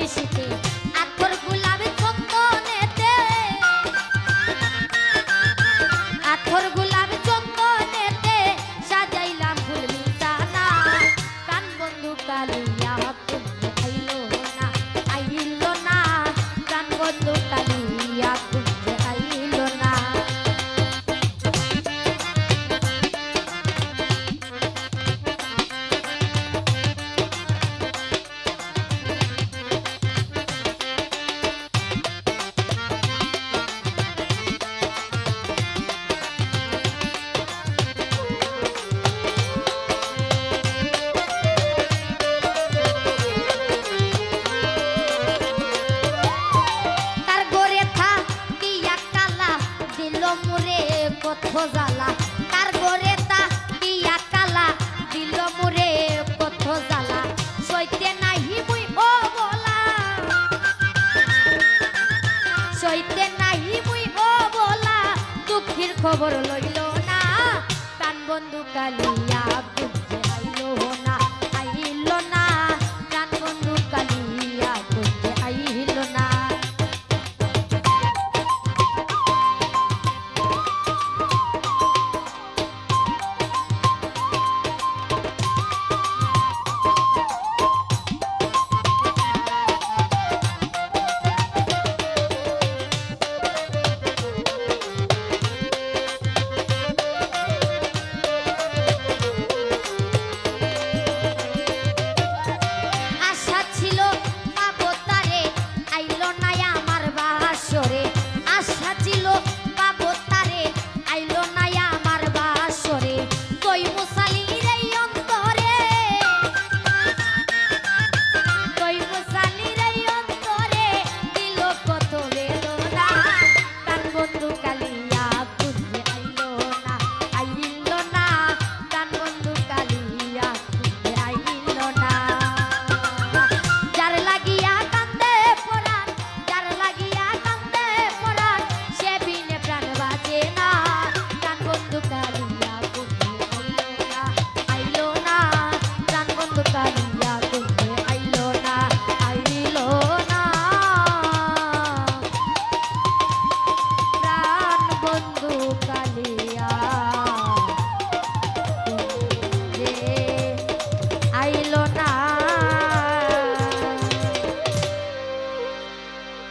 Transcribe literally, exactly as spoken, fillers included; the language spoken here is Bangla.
নিশিতে আতর গোলাপ চন্দনেতে আতর গোলাপ চন্দনেতে সাজাইলাম ফুল বিছানা প্রাণ বন্ধু কালিয়া তুমি আইলো না আইলো না প্রাণ বন্ধু কালিয়া তুমি আইলো না কত জ্বালা তার গরে তা দিয়া কালা দিল মুরে কত জ্বালা সইতে নাহি মুই ও বলা সইতে নাহি মুই ও বলা দুঃখের খবর লইল না প্রাণ বন্ধু কালিয়া